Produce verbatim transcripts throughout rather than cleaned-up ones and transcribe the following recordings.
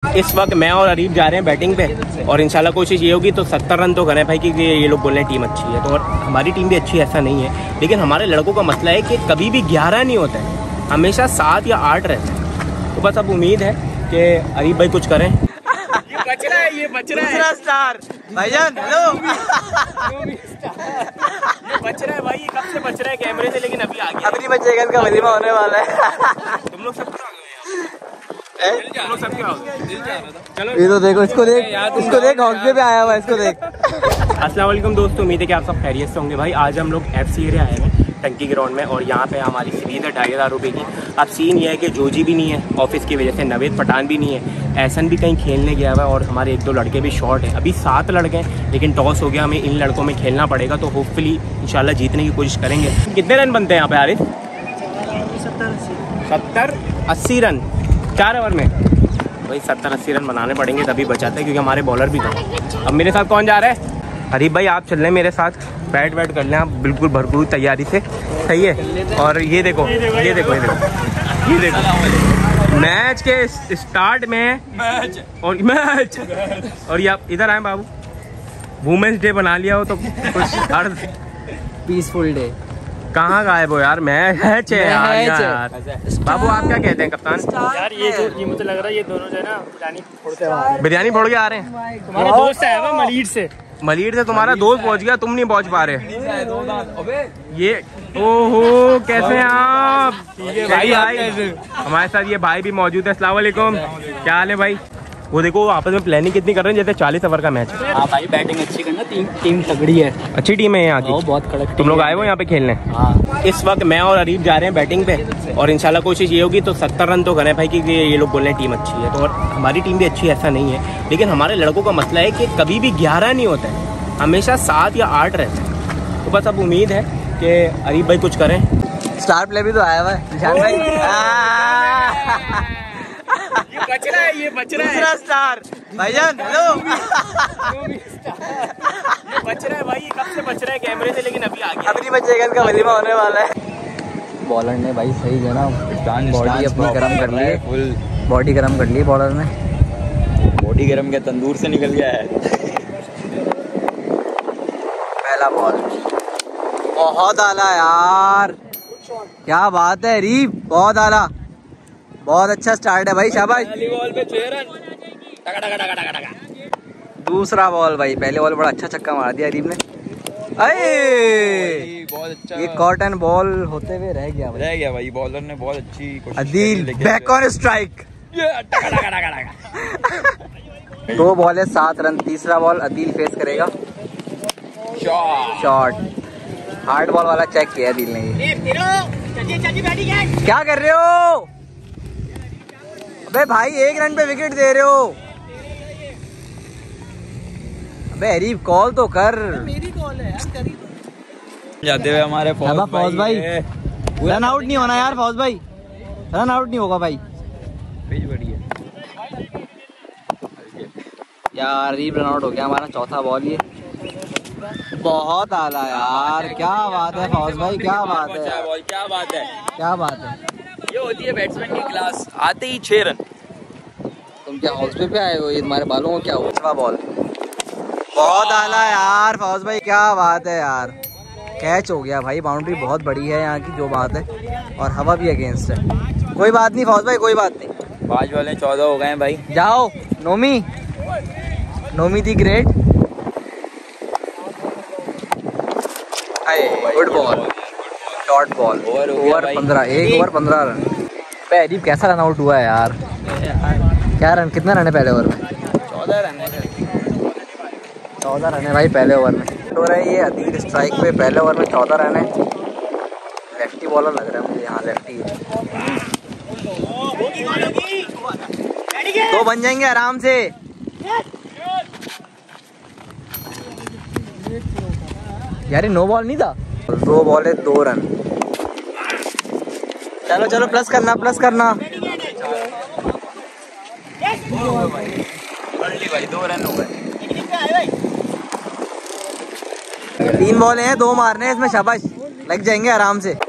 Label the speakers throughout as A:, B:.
A: इस वक्त मैं और अरीब जा रहे हैं बैटिंग पे और इंशाल्लाह कोशिश ये होगी तो सत्तर रन तो करें भाई, क्योंकि ये लोग बोल रहे हैं टीम अच्छी है। तो और हमारी टीम भी अच्छी है ऐसा नहीं है, लेकिन हमारे लड़कों का मसला है कि कभी भी ग्यारह नहीं होता है, हमेशा सात या आठ रहते हैं। तो बस अब उम्मीद है कि अरीब भाई कुछ करें। ये बच रहा है, ये बच रहा है स्टार भाईजान। हेलो बच रहा है भाई, कब से बच रहा है कैमरे से, लेकिन अभी आ गया। अभी बचेगा, इनका वलीमा होने वाला है। तुम लोग सब चलो ये तो देखो, इसको देख, इसको देख, हॉस्टल पे आया हुआ है, इसको देख। अस्सलाम वालेकुम दोस्तों, उम्मीद है कि आप सब खैरियत से होंगे। भाई आज हम लोग एफ सी एरिया आए हैं टंकी ग्राउंड में, और यहाँ पे हमारी फीस है ढाई हज़ार रुपये की। अब सीन ये है कि जोजी भी नहीं है ऑफिस की वजह से, नवेद पठान भी नहीं है, एहसन भी कहीं खेलने गया हुआ है, और हमारे एक दो लड़के भी शॉर्ट हैं। अभी सात लड़के हैं, लेकिन टॉस हो गया, हमें इन लड़कों में खेलना पड़ेगा। तो होपफुली इंशाल्लाह जीतने की कोशिश करेंगे। कितने रन बनते हैं यहाँ पे आरिफ? सत्तर अस्सी रन चार ओवर में। भाई सत्तर अस्सी रन बनाने पड़ेंगे तभी बचाते हैं, क्योंकि हमारे बॉलर भी थे। अब मेरे साथ कौन जा रहा है? अरीब भाई आप चल रहे हैं मेरे साथ, बैट बैट कर लें आप बिल्कुल भरपूर तैयारी से, सही है। और ये देखो ये देखो ये देखो ये देखो मैच के स्टार्ट में मैच और मैच और ये आप इधर आए बाबू, वुमेन्स डे बना लिया हो तो कुछ अर्थ
B: पीसफुल डे।
A: कहाँ गायब हो यार? मैच है यार, यार। बाबू आप क्या कहते हैं कप्तान?
C: यार ये जो ये मुझे लग रहा है ये दोनों जो है ना बिरयानी फोड़ते हैं,
A: बिरयानी फोड़ के आ रहे हैं।
C: तुम्हारा दोस्त है वो मलीर से,
A: मलीर से तुम्हारा दोस्त पहुंच गया, तुम नहीं पहुंच पा रहे। ये ओहो कैसे हैं आप? भाई हमारे साथ ये भाई भी मौजूद है। अस्सलाम वालेकुम, क्या हाल है भाई? वो देखो आपस में प्लानिंग कितनी कर रहे हैं जैसे चालीस ओवर का मैच।
B: हाँ भाई बैटिंग अच्छी करना, टीम टीम तगड़ी है,
A: अच्छी टीम है यहाँ की,
B: बहुत कड़क।
A: तुम लोग आए हो यहाँ पे खेलने?
B: हाँ।
A: इस वक्त मैं और अरीब जा रहे हैं बैटिंग पे, और इंशाल्लाह कोशिश ये होगी तो सत्तर रन तो करें भाई, क्योंकि ये लोग बोल रहे हैं टीम अच्छी है। तो और हमारी टीम भी अच्छी है ऐसा नहीं है, लेकिन हमारे लड़कों का मसला है कि कभी भी ग्यारह नहीं होता है, हमेशा सात या आठ रहते हैं। तो बस अब उम्मीद है कि अरीब भाई कुछ करें।
B: स्टार प्ले भी तो आया हुआ है निशान भाई।
A: ये बच रहा है, ये बच रहा है
B: स्टार भाईजान। हेलो
A: ये बच रहा है भाई, कब से बच रहा है कैमरे से, लेकिन अभी आ गया।
B: अभी बचेगा, इनका वलीमा होने वाला है। बॉलर ने भाई सही है ना, बॉडी अपनी गर्म कर ली, फुल बॉडी गर्म कर ली बॉलर ने।
D: बॉडी गर्म क्या, तंदूर से निकल गया है।
B: पहला बॉल बहुत आला यार, क्या बात है रीब, बहुत आला, बहुत अच्छा स्टार्ट है भाई, शाबाश।
A: बॉल पे छह रन। टका टका टका टका टका।
B: दूसरा बॉल भाई, पहले बॉल बड़ा अच्छा छक्का मार दिया रीब ने। अरे
D: बहुत अच्छा,
B: ये कॉटन बॉल होते हुए रह गया भाई,
D: रह गया भाई। बॉलर ने बहुत अच्छी कोशिश
B: अदील बैक ऑन स्ट्राइक।
A: टका टका टका टका।
B: दो बॉल है सात रन, तीसरा बॉल अदील फेस करेगा। शॉट हार्ड बॉल वाला चेक किया अदील ने। क्या कर रहे हो अबे भाई, एक रन पे विकेट दे रहे हो। अबे अरीब कॉल तो कर,
C: मेरी कॉल है यार।
D: जाते हुए हमारे
B: फौज भाई, भाई रन आउट नहीं होना यार, फौज भाई रन आउट नहीं होगा भाई। यार अरीब रन आउट हो गया हमारा, चौथा बॉल ये। बहुत आला यार, क्या बात है फौज भाई, क्या बात है,
D: क्या बात है,
B: क्या बात है।
D: ये होती है बैट्समैन की क्लास। आते ही छह रन।
B: तुम क्या हॉस्पिटल पे आए हो? ये तुम्हारे बालों को क्या हुआ? छठवां बॉल बहुत आला यार फौज भाई, क्या बात है यार, कैच हो गया भाई। बाउंड्री बहुत बड़ी है यहाँ की, जो बात है, और हवा भी अगेंस्ट है। कोई बात नहीं फौज भाई, कोई बात नहीं।
D: पांच वाले चौदह हो गए भाई।
B: जाओ Nomi, Nomi the great. Good ball, short ball, over पंद्रह, एक ओवर पंद्रह रन। अरीब कैसा रन आउट हुआ है यार? क्या रन, कितना रन है पहले ओवर में?
D: चौदह रन है,
B: चौदह रन है भाई पहले ओवर में। हो रहा है ये अदील स्ट्राइक पे, पहले ओवर में चौदह रन है। लेफ्टी बॉलर लग रहा है मुझे, यहाँ लेफ्टी है। दो बन जाएंगे आराम से। यार नो बॉल नहीं था, दो बॉल है दो रन। चलो चलो प्लस करना, प्लस करना।
D: भाई दो रन हो गए।
B: तीन बॉल हैं, दो मारने हैं इसमें, शाबाश, लग जाएंगे आराम से।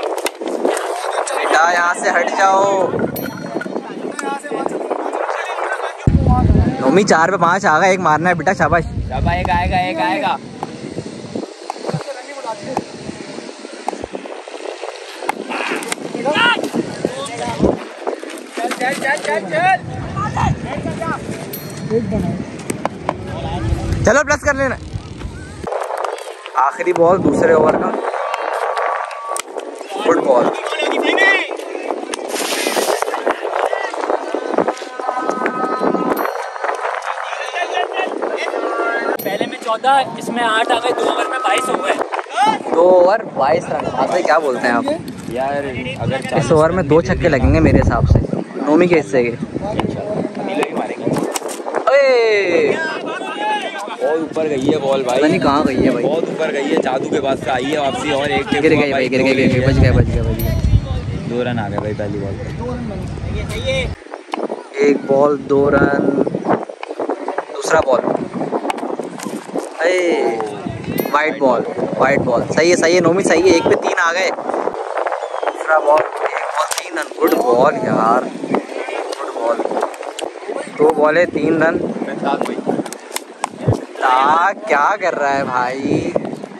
B: बेटा यहाँ से हट जाओ। मम्मी चार पे पाँच आ गए, एक मारना है बेटा, शाबाश।
D: अब एक आएगा, एक आएगा।
A: चल चल चल चल
B: चलो प्लस कर लेना। आखिरी बॉल दूसरे ओवर का, गुड बॉल।
C: पहले में चौदह, इसमें आठ आ गए, दो ओवर में बाईस हो गए।
B: दो ओवर बाईस रन, भाई क्या बोलते हैं आप
D: यार? अगर
B: इस ओवर में दो छक्के लगेंगे मेरे हिसाब से, नोमी के हिस्से के।
D: बहुत ऊपर गई है बॉल भाई,
B: पता नहीं कहाँ गई है भाई,
D: बहुत ऊपर गई है, जादू के पास से आई है वापसी। और एक
B: गिर गई भाई, गिर गई, गिर गई, बच गया, बच गया, बच गया।
D: दो रन आ गए भाई पहली बॉल पे।
B: एक बॉल दो रन, दूसरा बॉल, अरे वाइट बॉल, वाइट बॉल, सही है, सही है नोमी, सही है, एक पे तीन आ गए। दूसरा बॉल, एक बॉल तीन रन, गुड बॉल यार, गुड बॉल। दो बॉल है तीन रन। ता क्या कर रहा है भाई,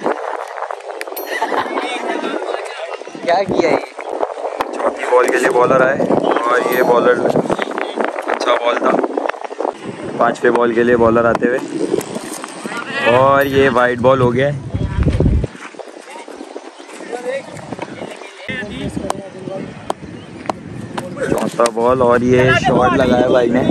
B: क्या किया ये?
E: चौथी बॉल के लिए बॉलर आए और ये बॉलर अच्छा बॉल था। पांचवे बॉल के लिए बॉलर आते हुए और ये वाइट बॉल हो गया है। चौथा बॉल और ये शॉट लगाया भाई ने।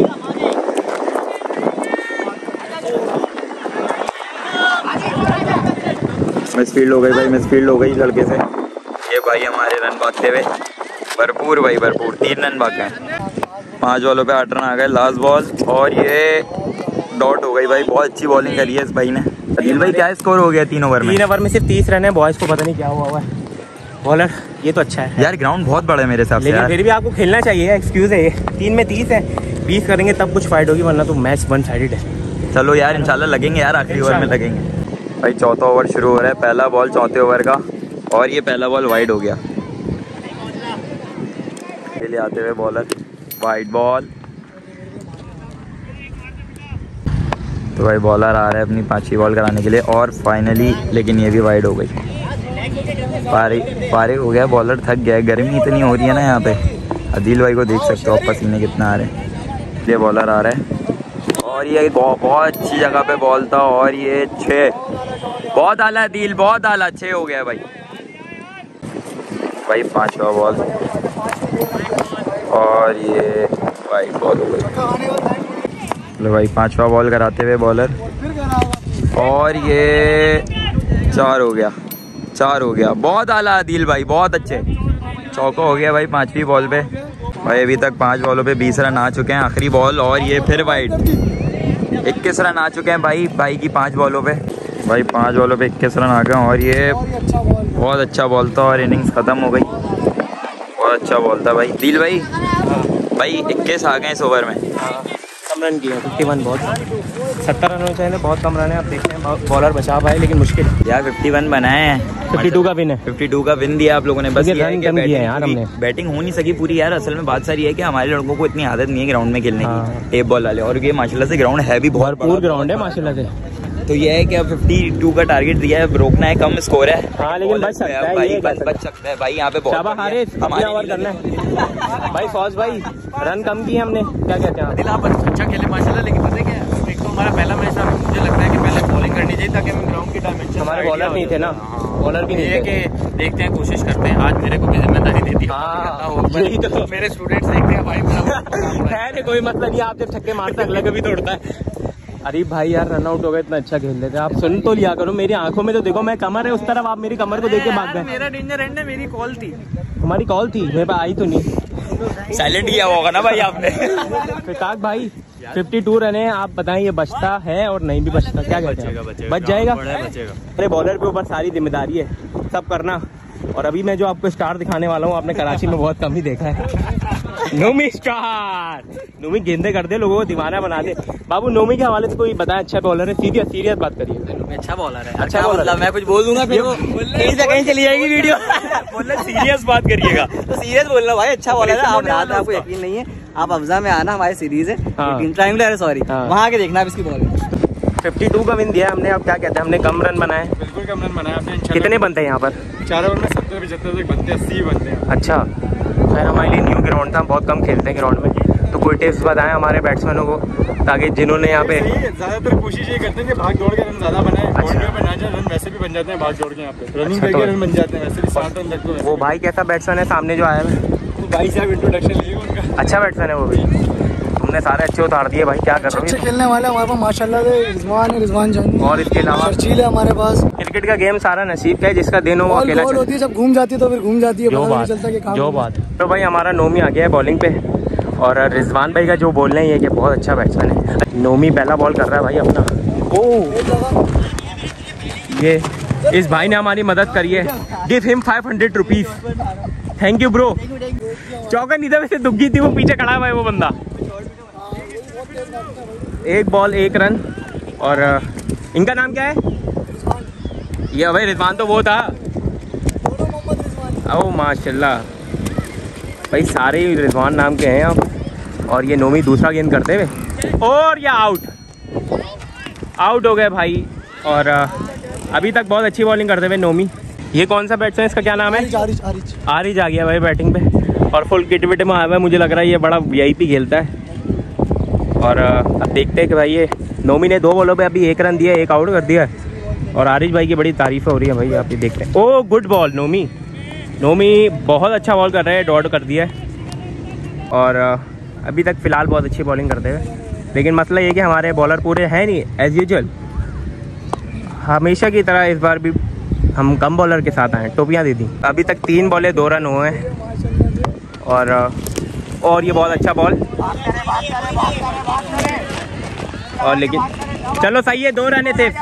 E: मिसफील्ड हो गई भाई, मिसफील्ड हो गई लड़के से। ये भाई हमारे रन भागते हुए भरपूर भाई, भरपूर तीन रन भाग गए। पांच बॉलों पे आठ रन आ गए, लास्ट बॉल और ये डॉट हो गई भाई। बहुत अच्छी बॉलिंग करी है इस भाई ने। अदिल भाई क्या स्कोर हो गया तीन ओवर में?
A: तीन ओवर में सिर्फ तीस रन है, बॉयज को पता नहीं क्या हुआ हुआ है। बॉलर ये तो अच्छा है
E: यार, ग्राउंड बहुत बड़ा है मेरे हिसाब से,
A: लेकिन फिर भी आपको खेलना चाहिए, एक्सक्यूज है ये। तीन में तीस है, बीस करेंगे तब कुछ फाइट होगी, वरना तो मैच वन साइडेड है।
E: चलो यार इंशाल्लाह लगेंगे यार, आखिरी ओवर में लगेंगे भाई। चौथा ओवर शुरू हो रहा है, पहला बॉल चौथे ओवर का और ये पहला बॉल वाइड हो गया। के लिए आते हुए बॉलर, वाइड बॉल। तो भाई बॉलर आ रहा है अपनी पांचवी बॉल कराने के लिए और फाइनली, लेकिन ये भी वाइड हो गई। पारी पारी हो गया, बॉलर थक गया, गर्मी इतनी हो रही है ना यहाँ पे। अदिल भाई को देख सकते हो आप, पसीने कितना आ रहे हैं। ये बॉलर आ रहा है और ये बहुत अच्छी जगह पे बॉल था और ये छः, बहुत आला दिल, बहुत आला, छः हो गया भाई। भाई पांचवा बॉल और ये वाइड बॉल हो गई। लो भाई पांचवा बॉल कराते हुए बॉलर और ये चार हो गया, चार हो गया, बहुत आला दिल भाई, बहुत अच्छे। चौका हो गया भाई पांचवी बॉल पे। भाई अभी तक पांच बॉलों पे बीस रन आ चुके हैं, आखिरी बॉल और ये फिर वाइड। इक्कीस रन आ चुके हैं भाई, भाई की पांच बॉलों पे। भाई पांच बॉलों पे इक्कीस रन आ गए और ये बहुत अच्छा बॉल था और इनिंग्स खत्म हो गई। बहुत अच्छा बॉल था भाई। दिल भाई, भाई इक्कीस आ गए इस ओवर में।
A: कम रन किए, फिफ्टी वन बहुत, सत्तर रन होने चाहिए, बहुत कम रन है। आप देखते हैं बॉलर बचा पाए, लेकिन मुश्किल
E: यार फिफ्टी वन बनाए हैं,
A: बावन का विन है,
E: बावन का विन दिया आप लोगों ने। बस ये है कि बैटिंग,
A: यार हमने
E: बैटिंग हो नहीं सकी पूरी यार। असल में बात सारी है कि हमारे लड़कों को इतनी आदत नहीं है ग्राउंड में खेलने की, टेप बॉल वाले। और ये माशाल्लाह से ग्राउंड है भी बहुत
A: भरपूर ग्राउंड है माशाल्लाह से।
E: तो ये है कि अब बावन का टारगेट दिया है, रोकना है, कम स्कोर है।
A: हाँ लेकिन बच सकता है
E: भाई, बच बच सकता है भाई यहाँ पे।
A: शाबाश हारिस, हमारे ओवर करना है भाई। फौज भाई रन कम किए हमने, क्या कहते हैं?
C: दिल आप अच्छा खेले माशाल्लाह, लेकिन पता है क्या, एक तो हमारा पहला मैच था, मुझे लगता है कि पहले बॉलिंग करनी चाहिए ताकि हम ग्राउंड की डायमेंशन।
A: हमारे बॉलर नहीं थे ना, बॉलर भी नहीं थे।
C: कि देखते हैं, कोशिश करते हैं। आज मेरे को भी जिम्मेदारी देती है,
A: यही तो
C: मेरे स्टूडेंट्स देखते हैं भाई।
A: है कोई मतलब नहीं, आप जब छक्के मारते अगले को भी तोड़ता है। अरे भाई यार रन आउट हो गए, इतना अच्छा खेल लेते। आप सुन तो लिया करो, मेरी आंखों में तो देखो, मैं कमर है उस तरफ, आप मेरी कमर को देख के भाग गए।
C: मेरा डेंजर एंड है, मेरी कॉल थी।
A: हमारी कॉल थी, मेरे पास आई तो नहीं।
E: साइलेंट किया होगा ना भाई आपने।
A: फिताक भाई बावन रन है, आप बताएं ये बचता है और नहीं भी बचता, क्या कहते हैं? बच जाएगा। अरे बॉलर पे ऊपर सारी जिम्मेदारी है, सब करना। और अभी मैं जो आपको स्टार दिखाने वाला हूँ, आपने कराची में बहुत कम ही देखा है। नोमी स्टार, नोमी गेंदे कर दे, लोगों को दीवाना बना दे। बाबू नोमी के हवाले से कोई बताए अच्छा बॉलर है? सीरियस सीरियस बात करिए।
C: अच्छा बॉलर है,
A: अच्छा बॉलर।
E: मैं कुछ बोल दूंगा फिर कहीं से कहीं चली जाएगी वीडियो।
A: बोलना सीरियस बात करिएगा।
B: तो सीरियस बोलना भाई, अच्छा बॉलर है। आप आपको यकीन नहीं है, आप अफजा में आना, हमारी सीरीज है
A: हाँ।
B: ट्रायंगुलर, सॉरी
A: हाँ।
B: वहाँ आके देखना आप इसकी बॉलिंग।
A: बावन का विन दिया हमने। अब क्या कहते हैं, हमने कम रन बनाए।
C: बिल्कुल कम रन बनाया आपने।
A: कितने बनते हैं यहाँ पर?
C: चार ओवर में सत्तर पचहत्तर तक बनते हैं, अस्सी बनते हैं।
A: अच्छा, खैर हमारे लिए न्यू ग्राउंड था, हम बहुत कम खेलते हैं ग्राउंड में, तो कोई टिप्स बताएं हमारे बैट्समैनों को, ताकि जिन्होंने यहाँ पे
C: ज्यादातर कोशिश ये करते हैं कि भाग दौड़ के रन ज्यादा बनाए। बाउंड्री पे ना जाए रन वैसे भी बन जाते हैं, भाग दौड़ के यहाँ पे रनिंग करके रन बन जाते हैं, वैसे भी सात रन तक तो।
A: वो भाई कैसा बैट्समैन है सामने जो आया है?
C: भाई साहब इंट्रोडक्शन लिए उनका।
A: अच्छा बैट्समैन है वो भी। तुमने सारे अच्छे उतार दिए भाई, क्या कर रहे
F: अच्छे
A: हो?
F: खेलने वाले हमारे पास माशाल्लाह से रिजवान है, रिजवान जान।
A: और इसके अलावा
F: चर्चिल है हमारे पास।
A: क्रिकेट का गेम सारा नसीब का है, जिसका दिन हो वो
F: बॉल
A: अकेला
F: बॉल
A: चले।
F: होती है, जब घूम जाती है तो फिर घूम जाती है,
A: जो
F: पता नहीं
A: बात
F: चलता कि कहाँ
A: जो
F: घूम
A: बात तो भाई हमारा नोमी आ गया है बॉलिंग पे, और रिजवान भाई का जो बोलना है ये कि बहुत अच्छा बैट्समैन है। नोमी पहला बॉल कर रहा है भाई अपना। ओ ये इस भाई ने हमारी मदद करी है। Give him five hundred rupees. Thank you bro. चौका नहीं था वैसे, दुग्गी थी वो, पीछे खड़ा हुआ है वो बंदा। एक बॉल एक रन। और इनका नाम क्या है? ये भाई रिजवान तो वो था। ओ माशाल्लाह भाई, सारे ही रिजवान नाम के हैं आप। और ये नोमी दूसरा गेंद करते हुए, और ये आउट आउट हो गए भाई। और अभी तक बहुत अच्छी बॉलिंग करते हुए नोमी। ये कौन सा बैट्समैन, इसका क्या नाम है?
F: आरिज, आरिज।
A: आरिज आ गया भाई बैटिंग पे, और फुल किट विट में आया हुआ है। मुझे लग रहा है ये बड़ा वीआईपी खेलता है। और अब देखते हैं कि भाई ये नोमी ने दो बॉलों पे अभी एक रन दिया, एक आउट कर दिया है। और आरिज भाई की बड़ी तारीफ हो रही है भाई, आप ये देखते हैं। ओ गुड बॉल नोमी। नोमी बहुत अच्छा बॉल कर रहे हैं, डॉट कर दिया है। और अभी तक फ़िलहाल बहुत अच्छी बॉलिंग करते हैं, लेकिन मसला ये कि हमारे बॉलर पूरे हैं नहीं एज़ यूजुअल। हमेशा की तरह इस बार भी हम कम बॉलर के साथ आए, टोपियाँ दे दी। अभी तक तीन बॉले दो रन हुए हैं। और और ये बहुत अच्छा बॉल, और लेकिन चलो सही है, दो रन है सिर्फ।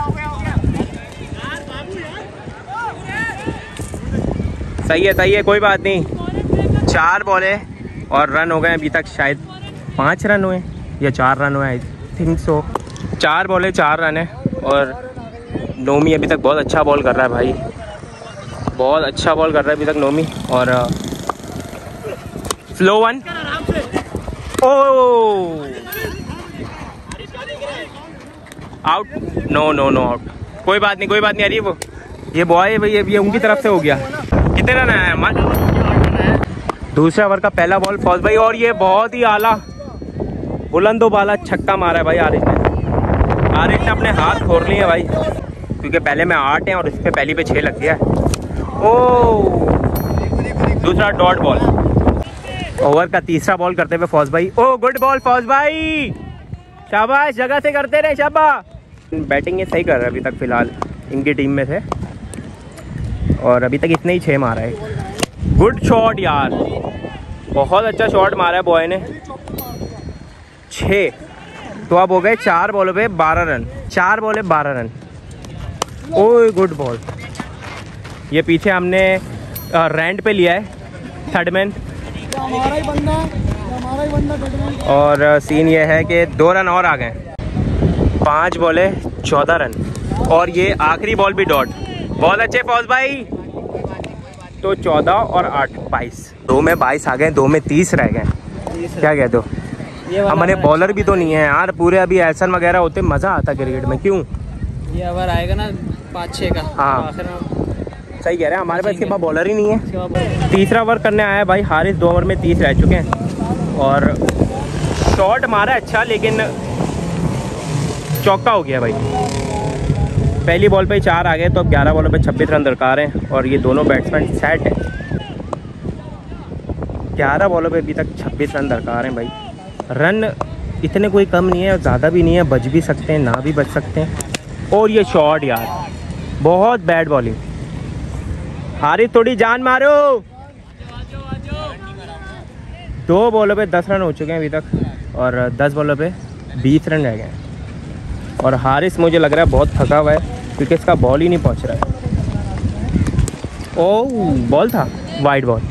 A: सही है सही है, कोई बात नहीं। चार बॉले और रन हो गए अभी तक, शायद पाँच रन हुए या चार रन हुए, आई थिंक सो। चार बॉले चार रन है। और नोमी अभी तक बहुत अच्छा बॉल कर रहा है भाई, बहुत अच्छा बॉल कर रहा है अभी तक नोमी। और slow one. Oh out. No no no out. कोई बात नहीं कोई बात नहीं। अरे वो ये बॉय भाई, ये उनकी तरफ से हो गया। कितने रन आए हमारे? दूसरे ओवर का पहला बॉल फौज भाई, और ये बहुत ही आला बुलंदो बाला छक्का मारा है भाई आरिफ ने। आरिफ ने अपने हाथ खोल लिए भाई, क्योंकि पहले में आठ हैं और इस पे पहली पे छः लग गया है। ओ दूसरा डॉट बॉल। ओवर का तीसरा बॉल करते हुए फौज भाई। ओ गुड बॉल फौज भाई, शाबाश, जगह से करते रहे, शाबाश। बैटिंग ये सही कर रहा है अभी तक फ़िलहाल इनकी टीम में से, और अभी तक इतने ही छः मारा है। गुड शॉट यार, बहुत अच्छा शॉट मारा है बॉय ने। छः तो अब हो गए चार बॉलों पे बारह रन, चार बॉले बारह रन। Oh good ball. ये पीछे हमने रैंड पे लिया है थर्ड मैन,
F: हमारा ही बंदा हमारा ही बंदा।
A: और सीन ये है कि दो रन और आ गए। पाँच बॉले चौदह रन, और ये आखिरी बॉल भी डॉट। बहुत अच्छे फौज भाई। तो चौदह और आठ बाईस, दो में बाईस आ गए, दो में तीस रह गए। क्या कहते हो? हमारे बॉलर भी तो नहीं है यार पूरे, अभी एल्सन वगैरह होते मज़ा आता क्रिकेट में। क्यों?
B: ये ओवर आएगा ना पाँच छः का,
A: हाँ
B: आखिर में
A: सही कह रहे हैं, हमारे पास इसके पास बॉलर ही नहीं है। तीसरा ओवर करने आया है भाई हारिस, दो ओवर में तीस रह चुके हैं। और शॉट मारा अच्छा, लेकिन चौका हो गया भाई। पहली बॉल पे चार आ गए, तो अब ग्यारह बॉलों पे छब्बीस रन दरकार हैं, और ये दोनों बैट्समैन सेट हैं। ग्यारह बॉलों पे अभी तक छब्बीस रन दरकार हैं भाई। रन इतने कोई कम नहीं है और ज़्यादा भी नहीं है, बच भी सकते हैं ना भी बच सकते हैं। और ये शॉट यार, बहुत बैड बॉलिंग। हारिस थोड़ी जान मारो। दो बॉलों पे दस रन हो चुके हैं अभी तक, और दस बॉलों पे बीस रन रह गए हैं। और हारिस मुझे लग रहा है बहुत थका हुआ है, क्योंकि इसका बॉल ही नहीं पहुंच रहा है। ओह बॉल था, वाइड बॉल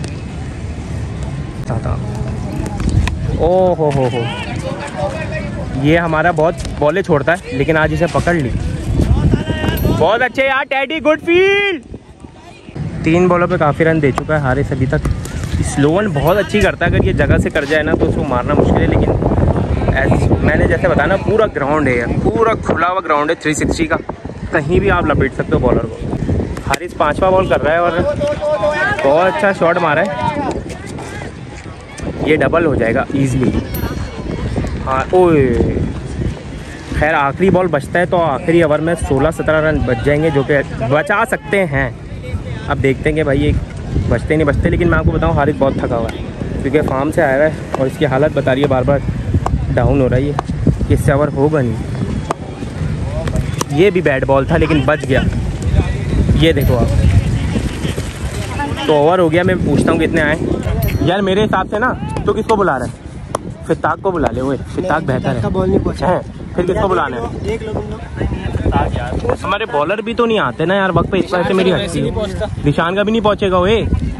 A: था। ओ हो हो हो ये हमारा बहुत बॉलें छोड़ता है, लेकिन आज इसे पकड़ ली। बहुत अच्छे यार टेडी, गुड फील्ड। तीन बॉलों पे काफ़ी रन दे चुका है हारिस अभी तक, स्लो वन बहुत अच्छी करता है, अगर ये जगह से कर जाए ना तो उसको मारना मुश्किल है। लेकिन ऐसे मैंने जैसे बताया ना, पूरा ग्राउंड है, पूरा खुला हुआ ग्राउंड है थ्री सिक्सटी का, कहीं भी आप लपेट सकते हो बॉलर को। हारिस पांचवा बॉल कर रहा है और बहुत अच्छा शॉट मारा है, ये डबल हो जाएगा इजीली। हाँ ओए, खैर आखिरी बॉल बचता है तो आखिरी ओवर में सोलह सत्रह रन बच जाएंगे, जो कि बचा सकते हैं। अब देखते हैं कि भाई ये बचते नहीं बचते, लेकिन मैं आपको बताऊं हारिस बहुत थका हुआ है क्योंकि फार्म से आया है और इसकी हालत बता रही है बार बार डाउन हो रही है, इससे ओवर होगा नहीं। ये भी बैट बॉल था लेकिन बच गया, ये देखो आप। तो ओवर हो गया, मैं पूछता हूँ कितने आए यार। मेरे हिसाब से ना तो किसको बुला रहा है, फिताक को बुला ले। वो फिताक बेहतर है,
F: बॉल नहीं पहुंचा
A: है फिर किसको बुलाना है?
F: देख लो तुम लोग।
A: हमारे बॉलर भी तो नहीं आते ना यार वक्त पे, इस वजह से मेरी हंसी है। निशान का भी नहीं पहुंचेगा वो,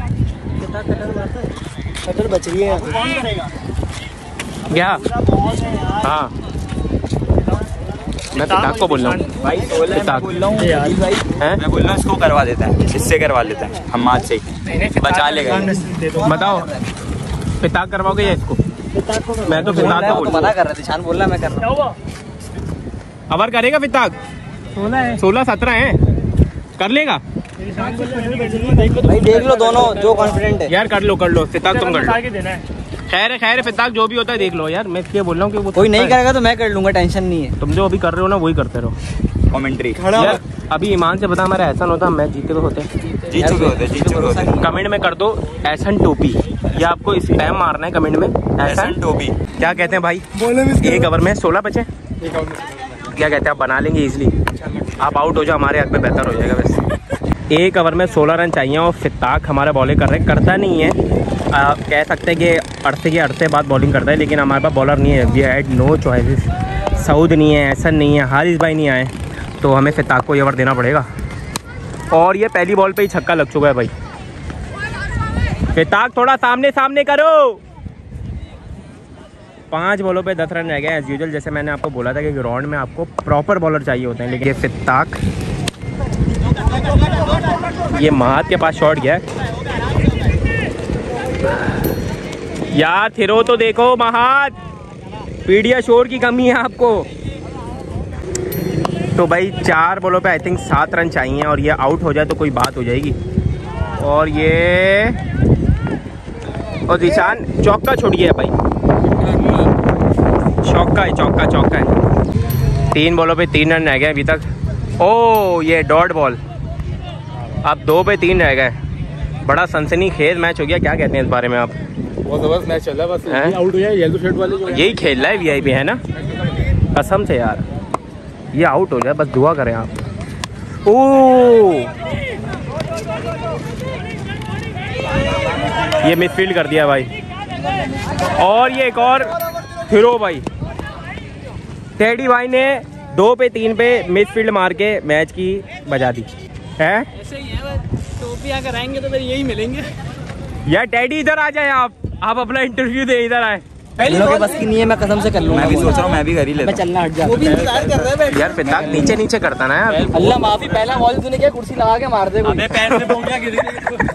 F: कटर बच रही है
A: क्या? हाँ मैं फिताक को बोल रहा हूँ
D: भाई
A: फिताक
D: बोल रहा हूँ
A: हैं?
D: मैं बोल रहा हूँ इसको करवा देता है, इससे करवा लेता है, हम हाथ से बचा लेगा।
A: बताओ फिताक करवाओगे या इसको? मैं तो फिताक को बोल
B: मना कर रहा है, निशान बोल रहा, मैं कर रहा हूँ।
A: ओवर करेगा फिताक?
F: सोलह है,
A: सोलह सत्रह है, कर लेगा
B: भाई देख लो दोनों जो कॉन्फिडेंट है।
A: यार। कर लो कर लो फिताक, तुम कर लो। खैर है खैर है फिताक, जो भी होता है देख लो यार। मैं इसलिए बोल रहा हूँ कि वो
B: कोई नहीं करेगा तो मैं कर लूंगा, टेंशन नहीं है।
A: तुम जो अभी कर रहे हो ना वही करते रहो।
D: कमेंट्री
A: यार अभी ईमान से बता, हमारा एहसान होता मैच जीते तो होते।
D: जीत चुके होते जीत चुके होते
A: कमेंट में कर दो एहसान टोपी, या आपको स्पैम मारना है कमेंट में एहसान
D: टोपी।
A: क्या कहते हैं भाई? एक ओवर में सोलह बचे, क्या कहते हैं आप? बना लेंगे इजीली। आप आउट हो जाओ हमारे हक पे बेहतर हो जाएगा। वैसे एक ओवर में सोलह रन चाहिए और फिताक हमारा बॉलिंग कर रहे करता नहीं है। आ, कह सकते हैं कि अड़से के अड़से बाद बॉलिंग करता है, लेकिन हमारे पास बॉलर नहीं है। We had no choices. Saud नहीं है, एहसन नहीं है, हारिस भाई नहीं आए, तो हमें फिताक को ये ओवर देना पड़ेगा। और ये पहली बॉल पे ही छक्का लग चुका है भाई। फिताक थोड़ा सामने सामने करो। पांच बॉलों पे दस रन रह गए एज यूजुअल। जैसे मैंने आपको बोला था कि ग्राउंड में आपको प्रॉपर बॉलर चाहिए होते हैं, लेकिन ये फिताक, ये महात के पास शॉट गया यार। थिरो तो देखो महात, पीडियाश्योर की कमी है आपको। तो भाई चार बॉलों पे आई थिंक सात रन चाहिए और ये आउट हो जाए तो कोई बात हो जाएगी। और ये और निशान चौका छोड़ गया भाई, चौका है चौका चौका है। तीन बॉलों पे तीन रन रह गए अभी तक। ओ ये डॉट बॉल, अब दो पे तीन रह गए। बड़ा सनसनीखेज मैच हो गया, क्या कहते हैं इस बारे में आप?
C: बहुत जबरदस्त मैच चल रहा है, बस आउट हो जाए येलो शर्ट वाले जो
A: यही खेल रहा है वीआईपी, है ना? कसम से यार ये आउट हो जाए, बस दुआ करें आप। ओ ये मिसफील्ड कर दिया भाई। और ये एक और हीरो भाई, टेडी भाई ने दो पे तीन पे मिसफील्ड मार के मैच की बजा दी है।
F: ऐसे ही है, टोपी अगर आएंगे तो फिर यही मिलेंगे।
A: यार टेडी इधर आ जाए, आप आप अपना इंटरव्यू दे, इधर आए।
B: लोगों के बस की नहीं है, मैं कसम से कर लूंगा।
D: मैं भी सोच रहा हूँ मैं भी कर ही लेता हूँ।
B: चलना हट जा।
F: वो भी इंतजार कर रहे हैं।
A: यार फिताक नीचे नीचे करता ना यार।
B: अल्लाह माफी, पहला बॉल तूने क्या कुर्सी लगा के मार दे कोई।
C: पैर से पहुंच गया।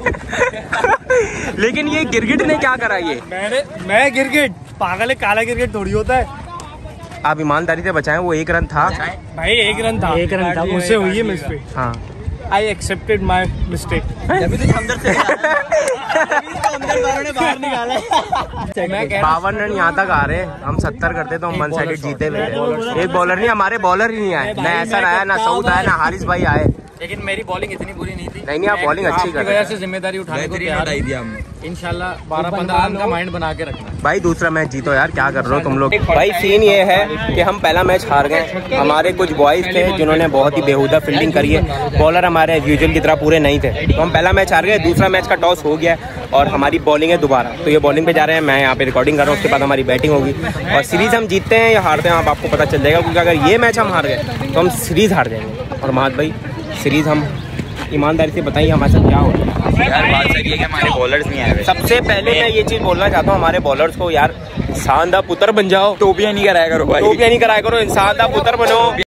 A: लेकिन ये गिरगिट ने क्या करा? ये
C: मैंने मैं गिरगिट पागल है, काला गिरगिट थोड़ी होता है।
A: आप ईमानदारी से बचाएं, वो एक रन था
C: भाई, एक रन था, एक रन था, मुझसे हुई है मिस्टेक।
A: हाँ
C: आई एक्सेप्टेड माई मिस्टेक।
A: बावन रन यहाँ तक आ रहे हैं, हम सत्तर करते तो हम वन साइडेड जीते हुए। एक बॉलर नहीं, हमारे बॉलर ही नहीं आए, ना ऐसा आया, ना सऊद आया, ना हारिस भाई आए।
C: लेकिन मेरी बॉलिंग इतनी बुरी नहीं थी।
A: नहीं नहीं, आप बॉलिंग अच्छी कर रहे हैं।
C: से जिम्मेदारी उठाने को तैयार है। इंशाल्लाह बारह पंद्रह रन का माइंड बना के रखना।
A: भाई दूसरा मैच जीतो यार, क्या कर रहे हो तुम लोग? भाई सीन ये है कि हम पहला मैच हार गए। हमारे कुछ बॉयज थे जिन्होंने बहुत ही बेहुदा फील्डिंग करी है, बॉलर हमारे यूजुअल की तरह पूरे नहीं थे, तो हम पहला मैच हार गए। दूसरा मैच का टॉस हो गया और हमारी बॉलिंग है दोबारा, तो ये बॉलिंग पे जा रहे हैं। मैं यहाँ पे रिकॉर्डिंग कर रहा हूँ, उसके बाद हमारी बैटिंग होगी और सीरीज हम जीतते हैं या हारते हैं आप आपको पता चल जाएगा, क्योंकि अगर ये मैच हम हार गए तो हम सीरीज हार जाएंगे। और महत भाई सीरीज हम ईमानदारी से बताइए हमारे साथ क्या हो रहा है?
D: यार बात सही है कि हमारे बॉलर्स नहीं आए।
A: सबसे पहले मैं ये चीज बोलना चाहता हूँ हमारे बॉलर्स को, यार इंसान दा पुत्र बन जाओ।
D: टोपियां नहीं कराया करो भाई,
A: टोपियां नहीं कराया करो, इंसान दा पुत्र बनो।